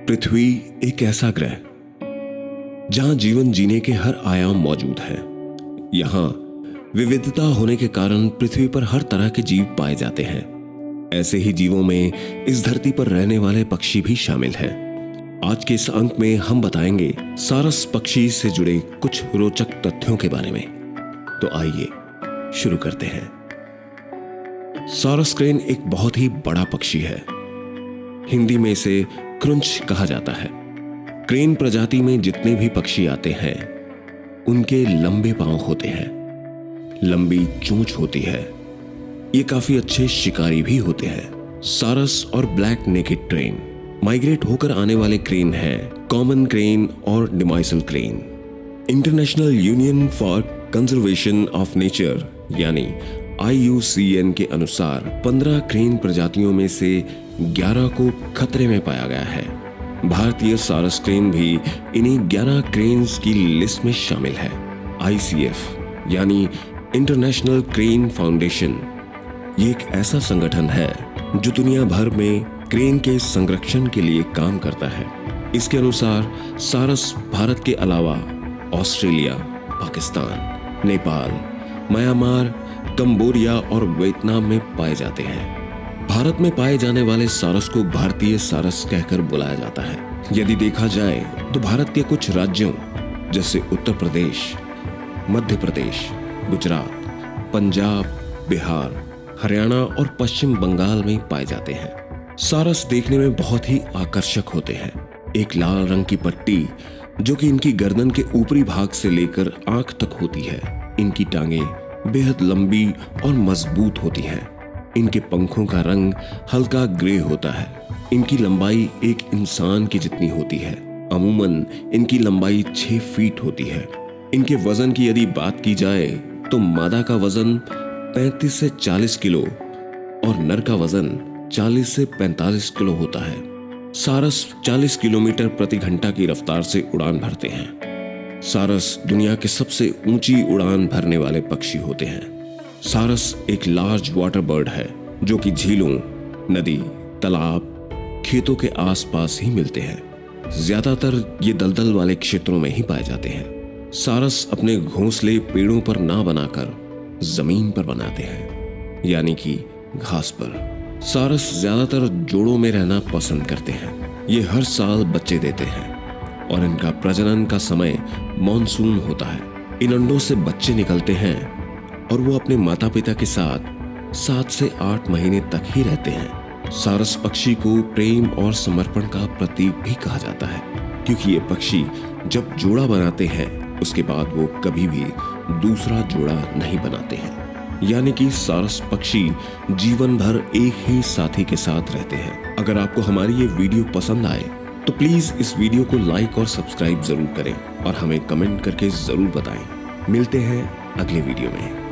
पृथ्वी एक ऐसा ग्रह जहां जीवन जीने के हर आयाम मौजूद है। यहां विविधता होने के कारण पृथ्वी पर हर तरह के जीव पाए जाते हैं। ऐसे ही जीवों में इस धरती पर रहने वाले पक्षी भी शामिल हैं। आज के इस अंक में हम बताएंगे सारस पक्षी से जुड़े कुछ रोचक तथ्यों के बारे में। तो आइए शुरू करते हैं। सारस क्रेन एक बहुत ही बड़ा पक्षी है। हिंदी में इसे क्रंच कहा जाता है। क्रेन प्रजाति में जितने भी पक्षी आते हैं उनके लंबे पांव होते हैं, लंबी चोंच होती है। ये काफी अच्छे शिकारी भी होते हैं। सारस और ब्लैक नेकेड क्रेन माइग्रेट होकर आने वाले क्रेन हैं कॉमन क्रेन और demoiselle crane. International Union for Conservation of Nature यानी IUCN के अनुसार 15 क्रेन प्रजातियों में से 11 को खतरे में पाया गया है। भारतीय सारस क्रेन भी इन्हीं 11 क्रेन्स की लिस्ट में शामिल है। ICF यानी इंटरनेशनल क्रेन फाउंडेशन ये एक ऐसा संगठन है जो दुनिया भर में क्रेन के संरक्षण के लिए काम करता है। इसके अनुसार सारस भारत के अलावा Australia, Pakistan, Nepal, Myanmar, Cambodia और वियतनाम में पाए जाते हैं। भारत में पाए जाने वाले सारस को भारतीय सारस कहकर बुलाया जाता है। यदि देखा जाए तो भारत के कुछ राज्यों जैसे उत्तर प्रदेश, मध्य प्रदेश, गुजरात, पंजाब, बिहार, हरियाणा और पश्चिम बंगाल में पाए जाते हैं। सारस देखने में बहुत ही आकर्षक होते हैं। एक लाल रंग की पट्टी जो कि इनकी गर्दन के ऊपरी भाग से लेकर आंख तक होती है। इनकी टांगें बेहद लंबी और मजबूत होती हैं। इनके पंखों का रंग हल्का ग्रे होता है। इनकी लंबाई एक इंसान की जितनी होती है। अमूमन इनकी लंबाई 6 फीट होती है। इनके वजन की यदि बात की जाए तो मादा का वजन 35 से 40 किलो और नर का वजन 40 से 45 किलो होता है। सारस 40 किलोमीटर प्रति घंटा की रफ्तार से उड़ान भरते हैं। सारस दुनिया के सबसे ऊंची उड़ान भरने वाले पक्षी होते हैं। सारस एक लार्ज वाटर बर्ड है जो कि झीलों, नदी, तालाब, खेतों के आसपास ही मिलते हैं। ज्यादातर ये दलदल वाले क्षेत्रों में ही पाए जाते हैं। सारस अपने घोंसले पेड़ों पर ना बनाकर जमीन पर बनाते हैं, यानी कि घास पर। सारस ज्यादातर जोड़ों में रहना पसंद करते हैं। ये हर साल बच्चे देते हैं और इनका प्रजनन का समय मॉनसून होता है। इन अंडों से बच्चे निकलते हैं और वो अपने माता पिता के साथ 7 से 8 महीने तक ही रहते हैं। सारस पक्षी को प्रेम और समर्पण का प्रतीक भी कहा जाता है, क्योंकि ये पक्षी जब जोड़ा बनाते हैं उसके बाद वो कभी भी दूसरा जोड़ा नहीं बनाते हैं। यानी कि सारस पक्षी जीवन भर एक ही साथी के साथ रहते हैं। अगर आपको हमारी ये वीडियो पसंद आए तो प्लीज इस वीडियो को लाइक और सब्सक्राइब जरूर करें और हमें कमेंट करके जरूर बताएं। मिलते हैं अगले वीडियो में।